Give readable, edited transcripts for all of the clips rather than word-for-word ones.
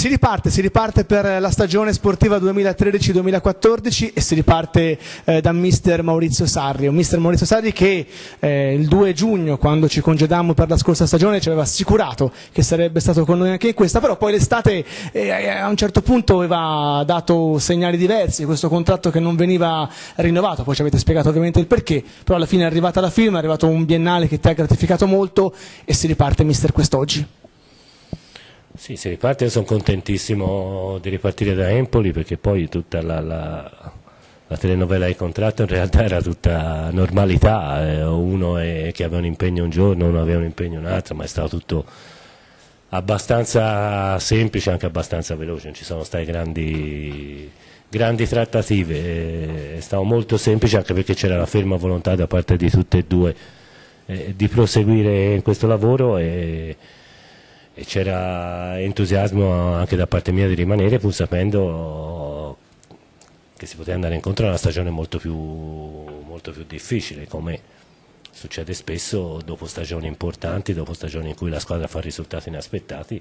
Si riparte per la stagione sportiva 2013-2014 e si riparte da mister Maurizio Sarri. Un mister Maurizio Sarri che il 2 giugno, quando ci congedammo per la scorsa stagione, ci aveva assicurato che sarebbe stato con noi anche in questa, però poi l'estate a un certo punto aveva dato segnali diversi, questo contratto che non veniva rinnovato, poi ci avete spiegato ovviamente il perché, però alla fine è arrivata la firma, è arrivato un biennale che ti ha gratificato molto e si riparte mister quest'oggi. Sì, si riparte, io sono contentissimo di ripartire da Empoli perché poi tutta la telenovela di contratto in realtà era tutta normalità, uno che aveva un impegno un giorno, uno aveva un impegno un altro, ma è stato tutto abbastanza semplice, anche abbastanza veloce, non ci sono state grandi trattative, è stato molto semplice anche perché c'era la ferma volontà da parte di tutte e due di proseguire in questo lavoro e c'era entusiasmo anche da parte mia di rimanere, pur sapendo che si poteva andare incontro a una stagione molto più difficile, come succede spesso dopo stagioni importanti, dopo stagioni in cui la squadra fa risultati inaspettati.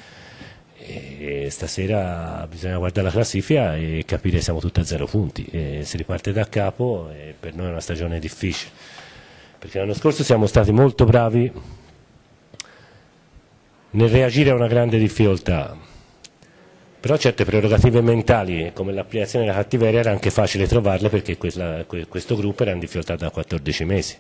E stasera bisogna guardare la classifica e capire se siamo tutti a 0 punti, si riparte da capo e per noi è una stagione difficile, perché l'anno scorso siamo stati molto bravi nel reagire a una grande difficoltà, però certe prerogative mentali come l'applicazione della cattiveria era anche facile trovarle perché questo gruppo era in difficoltà da 14 mesi.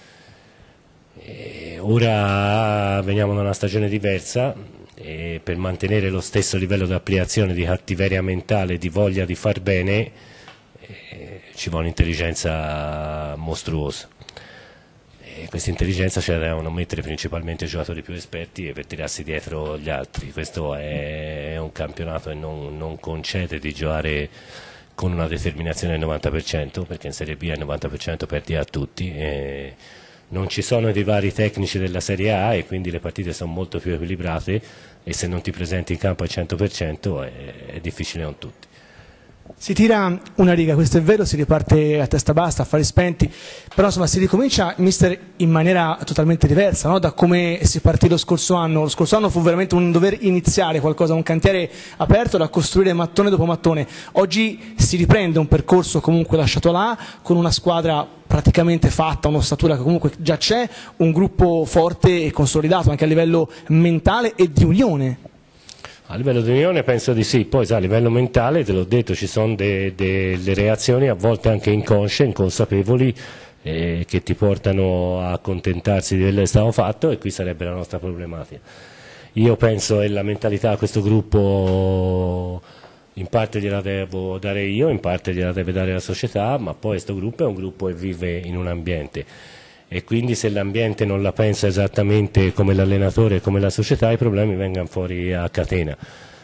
E ora veniamo da una stagione diversa e per mantenere lo stesso livello di applicazione di cattiveria mentale, di voglia di far bene, ci vuole un'intelligenza mostruosa. Questa intelligenza ce la devono mettere principalmente i giocatori più esperti per tirarsi dietro gli altri. Questo è un campionato e non concede di giocare con una determinazione del 90%, perché in Serie B al 90% perdi a tutti, non ci sono i vari tecnici della Serie A e quindi le partite sono molto più equilibrate e se non ti presenti in campo al 100% è difficile con tutti. Si tira una riga, questo è vero, si riparte a testa bassa, a fari spenti, però insomma si ricomincia, mister, in maniera totalmente diversa, no? Da come si partì lo scorso anno. Lo scorso anno fu veramente un dover iniziare qualcosa, un cantiere aperto da costruire mattone dopo mattone. Oggi si riprende un percorso comunque lasciato là, con una squadra praticamente fatta, un'ossatura che comunque già c'è, un gruppo forte e consolidato anche a livello mentale e di unione. A livello di unione penso di sì, poi a livello mentale, te l'ho detto, ci sono delle reazioni a volte anche inconsce, inconsapevoli, che ti portano a accontentarsi di quello che è stato fatto e qui sarebbe la nostra problematica. Io penso che la mentalità a questo gruppo in parte gliela devo dare io, in parte gliela deve dare la società, ma poi questo gruppo è un gruppo che vive in un ambiente. E quindi se l'ambiente non la pensa esattamente come l'allenatore e come la società, i problemi vengano fuori a catena.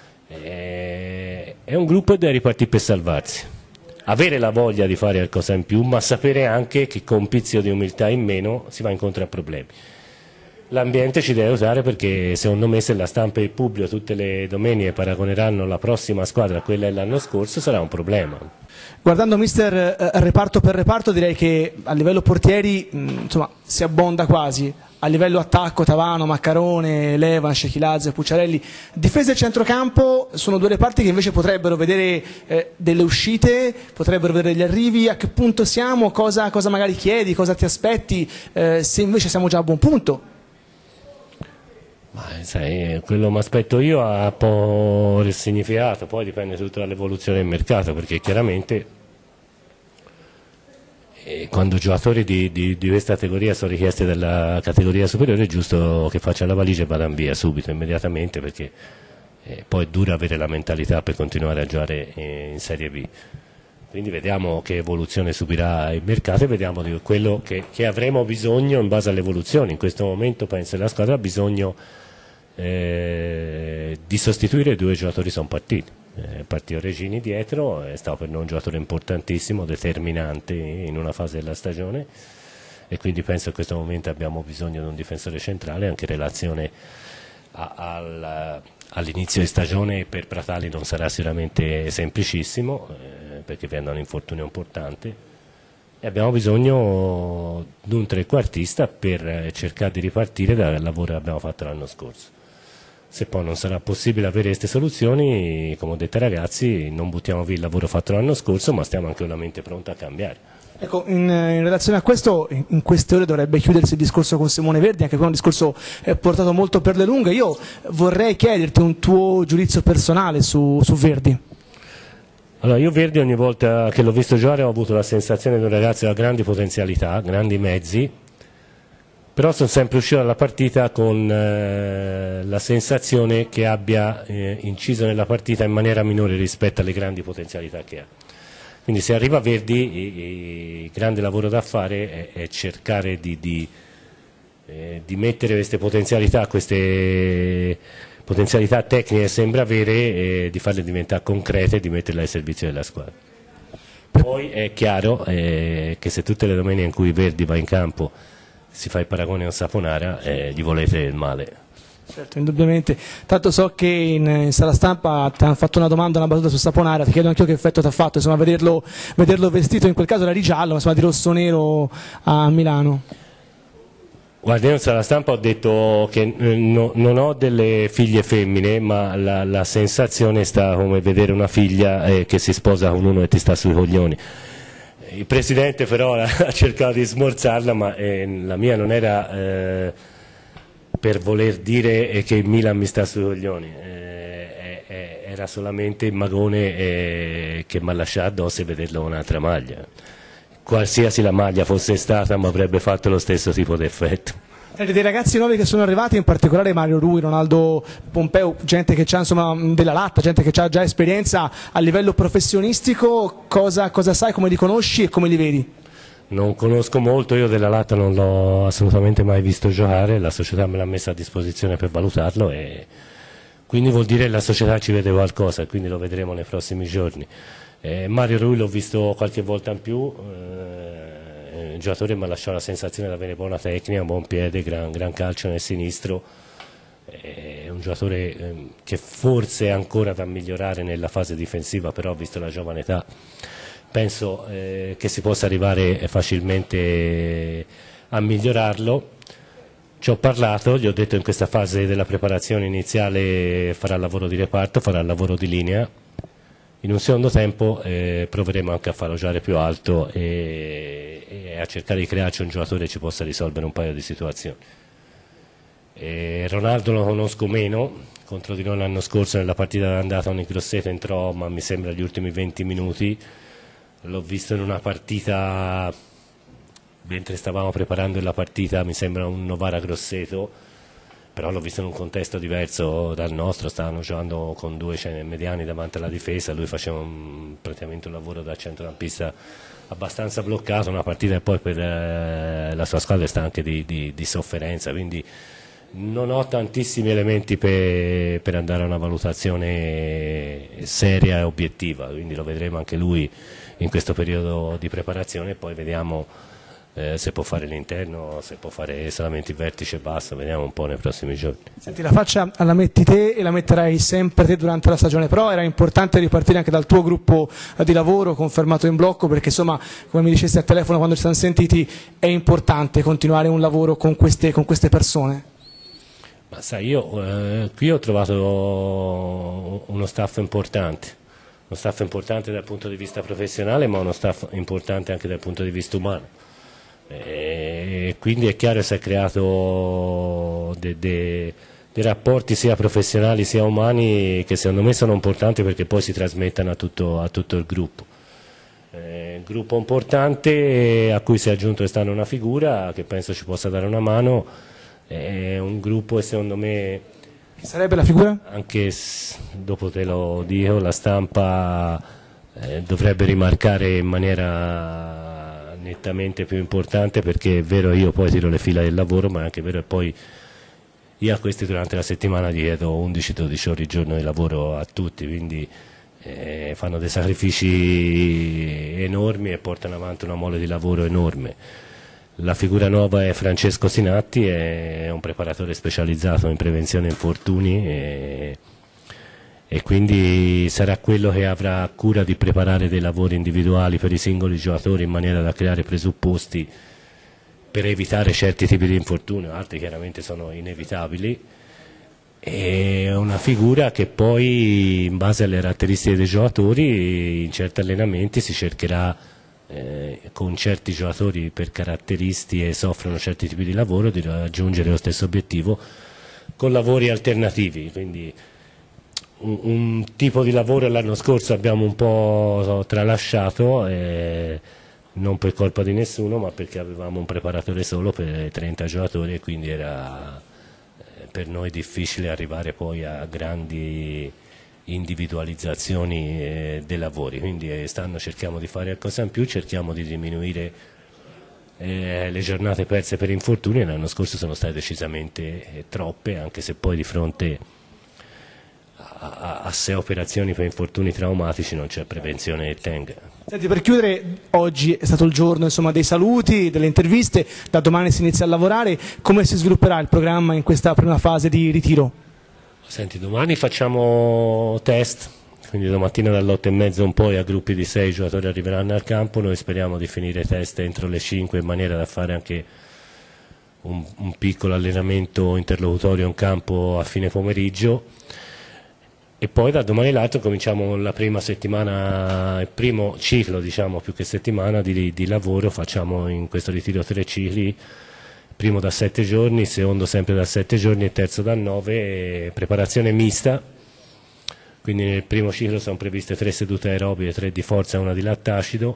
È un gruppo che deve ripartire per salvarsi, avere la voglia di fare qualcosa in più, ma sapere anche che con un pizzico di umiltà in meno si va incontro a problemi. L'ambiente ci deve usare perché secondo me se la stampa e il pubblico tutte le domeniche paragoneranno la prossima squadra a quella dell'anno scorso sarà un problema. Guardando mister reparto per reparto direi che a livello portieri insomma, si abbonda quasi, a livello attacco Tavano, Maccarone, Levan, Shekilazze, Pucciarelli, difesa e centrocampo sono due reparti che invece potrebbero vedere delle uscite, potrebbero vedere gli arrivi, a che punto siamo, cosa magari chiedi, cosa ti aspetti, se invece siamo già a buon punto. Sai, quello che mi aspetto io ha un po' il significato, poi dipende tutto dall'evoluzione del mercato, perché chiaramente quando giocatori di questa categoria sono richiesti dalla categoria superiore è giusto che facciano la valigia e vadano via subito, immediatamente, perché poi è dura avere la mentalità per continuare a giocare in Serie B. Quindi vediamo che evoluzione subirà il mercato e vediamo di quello che avremo bisogno in base all'evoluzione. In questo momento penso che la squadra ha bisogno di sostituire 2 giocatori sono partiti. Partito Regini dietro, è stato per noi un giocatore importantissimo, determinante in una fase della stagione e quindi penso che in questo momento abbiamo bisogno di un difensore centrale, anche in relazione all'inizio di stagione per Pratali non sarà sicuramente semplicissimo perché viene da un infortunio importante e abbiamo bisogno di un trequartista per cercare di ripartire dal lavoro che abbiamo fatto l'anno scorso. Se poi non sarà possibile avere queste soluzioni, come ho detto ai ragazzi, non buttiamo via il lavoro fatto l'anno scorso, ma stiamo anche con la mente pronta a cambiare. Ecco, in relazione a questo, in queste ore dovrebbe chiudersi il discorso con Simone Verdi, anche qui è un discorso portato molto per le lunghe. Io vorrei chiederti un tuo giudizio personale su Verdi. Allora, io Verdi ogni volta che l'ho visto giocare ho avuto la sensazione di un ragazzo che ha grandi potenzialità, grandi mezzi, però sono sempre uscito dalla partita con la sensazione che abbia inciso nella partita in maniera minore rispetto alle grandi potenzialità che ha. Quindi se arriva Verdi, il grande lavoro da fare è cercare di mettere queste potenzialità tecniche che sembra avere, e di farle diventare concrete e di metterle al servizio della squadra. Poi è chiaro che se tutte le domeniche in cui Verdi va in campo si fa il paragone con Saponara, gli volete il male. Certo, indubbiamente. Tanto so che in sala stampa ti hanno fatto una domanda, una battuta su Saponara, ti chiedo anch'io che effetto ti ha fatto, insomma, vederlo vestito, in quel caso era di giallo, ma insomma di rosso-nero a Milano. Guarda, io in sala stampa ho detto che non ho delle figlie femmine, ma la sensazione sta come vedere una figlia che si sposa con uno e ti sta sui coglioni. Il presidente però ha cercato di smorzarla, ma la mia non era per voler dire che il Milan mi sta sui coglioni, era solamente il magone che mi ha lasciato addosso e vederlo con un'altra maglia. Qualsiasi la maglia fosse stata mi avrebbe fatto lo stesso tipo di effetto. Dei ragazzi nuovi che sono arrivati, in particolare Mario Rui, Ronaldo Pompeu, gente che ha insomma della latta, gente che ha già esperienza a livello professionistico, cosa sai, come li conosci e come li vedi? Non conosco molto, io della Latta non l'ho assolutamente mai visto giocare, la società me l'ha messa a disposizione per valutarlo e quindi vuol dire che la società ci vede qualcosa e quindi lo vedremo nei prossimi giorni. Mario Rui l'ho visto qualche volta in più, un giocatore mi ha lasciato la sensazione di avere buona tecnica, buon piede, gran calcio nel sinistro, è un giocatore che forse è ancora da migliorare nella fase difensiva, però visto la giovane età penso che si possa arrivare facilmente a migliorarlo. Ci ho parlato, gli ho detto in questa fase della preparazione iniziale farà il lavoro di reparto, farà il lavoro di linea. In un secondo tempo proveremo anche a farlo giocare più alto e a cercare di crearci un giocatore che ci possa risolvere un paio di situazioni. Ronaldo lo conosco meno, contro di noi l'anno scorso nella partita d'andata ogni Grosseto entrò, ma mi sembra gli ultimi 20 minuti. L'ho visto in una partita, mentre stavamo preparando la partita, mi sembra un Novara Grosseto, però l'ho visto in un contesto diverso dal nostro, stavano giocando con due mediani davanti alla difesa, lui faceva praticamente un lavoro da centrocampista abbastanza bloccato, una partita che poi per la sua squadra sta anche di sofferenza, quindi non ho tantissimi elementi per andare a una valutazione seria e obiettiva, quindi lo vedremo anche lui in questo periodo di preparazione e poi vediamo se può fare l'interno, se può fare solamente il vertice e basta, vediamo un po' nei prossimi giorni. Senti, la faccia la metti te e la metterai sempre te durante la stagione, però era importante ripartire anche dal tuo gruppo di lavoro confermato in blocco, perché insomma, come mi dicesti al telefono quando ci siamo sentiti, è importante continuare un lavoro con queste persone. Ma sai, io qui ho trovato uno staff importante dal punto di vista professionale, ma uno staff importante anche dal punto di vista umano. E quindi è chiaro che si è creato dei rapporti sia professionali sia umani che secondo me sono importanti perché poi si trasmettono a tutto il gruppo. Un gruppo importante a cui si è aggiunto quest'anno una figura che penso ci possa dare una mano, è un gruppo che secondo me... Chi sarebbe la figura? Anche dopo te lo dico, la stampa dovrebbe rimarcare in maniera nettamente più importante, perché è vero io poi tiro le fila del lavoro, ma è anche vero che poi io a questi durante la settimana gli chiedo 11-12 ore al giorno di lavoro a tutti, quindi fanno dei sacrifici enormi e portano avanti una mole di lavoro enorme. La figura nuova è Francesco Sinatti, è un preparatore specializzato in prevenzione infortuni e quindi sarà quello che avrà cura di preparare dei lavori individuali per i singoli giocatori in maniera da creare presupposti per evitare certi tipi di infortunio, altri chiaramente sono inevitabili. è una figura che poi, in base alle caratteristiche dei giocatori, in certi allenamenti si cercherà, con certi giocatori per caratteristiche soffrono certi tipi di lavoro, di raggiungere lo stesso obiettivo con lavori alternativi. Quindi un tipo di lavoro l'anno scorso abbiamo un po' tralasciato, non per colpa di nessuno, ma perché avevamo un preparatore solo per 30 giocatori e quindi era per noi difficile arrivare poi a grandi individualizzazioni dei lavori. Quindi quest'anno cerchiamo di fare qualcosa in più, cerchiamo di diminuire le giornate perse per infortuni. L'anno scorso sono state decisamente troppe, anche se poi di fronte a 6 operazioni per infortuni traumatici non c'è prevenzione che tenga. Senti, per chiudere, oggi è stato il giorno, insomma, dei saluti, delle interviste, da domani si inizia a lavorare. Come si svilupperà il programma in questa prima fase di ritiro? Senti, domani facciamo test, quindi domattina dalle 8:30 un po' a gruppi di 6 giocatori arriveranno al campo. Noi speriamo di finire i test entro le 5 in maniera da fare anche un piccolo allenamento interlocutorio in campo a fine pomeriggio. E poi da domani l'altro cominciamo la prima settimana, il primo ciclo, diciamo, più che settimana di lavoro. Facciamo in questo ritiro 3 cicli, primo da 7 giorni, secondo sempre da 7 giorni e terzo da 9, preparazione mista. Quindi nel primo ciclo sono previste 3 sedute aerobiche, 3 di forza e una di lattacido.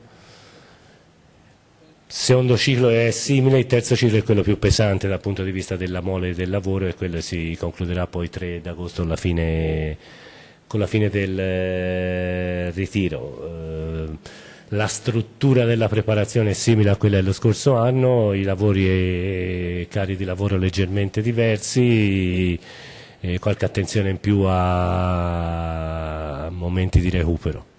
Il secondo ciclo è simile, il terzo ciclo è quello più pesante dal punto di vista della mole del lavoro e quello si concluderà poi 3 agosto con la fine del ritiro. La struttura della preparazione è simile a quella dello scorso anno, i lavori e cari di lavoro leggermente diversi, qualche attenzione in più a momenti di recupero.